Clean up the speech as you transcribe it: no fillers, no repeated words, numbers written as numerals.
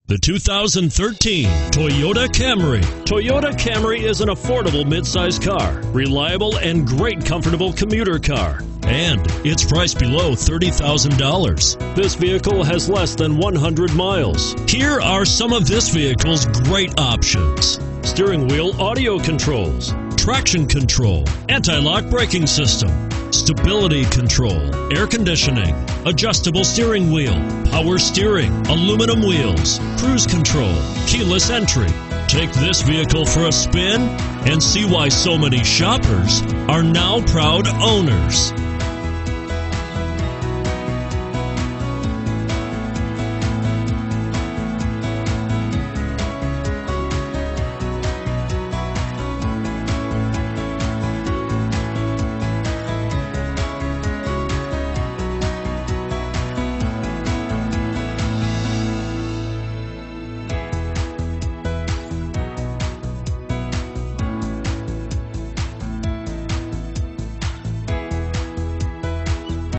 The 2013 Toyota Camry. Toyota Camry is an affordable midsize car, reliable and great comfortable commuter car, and it's priced below $30,000. This vehicle has less than 100 miles. Here are some of this vehicle's great options: steering wheel audio controls, traction control, anti-lock braking system, stability control, air conditioning, adjustable steering wheel, power steering, aluminum wheels, cruise control, keyless entry. Take this vehicle for a spin and see why so many shoppers are now proud owners.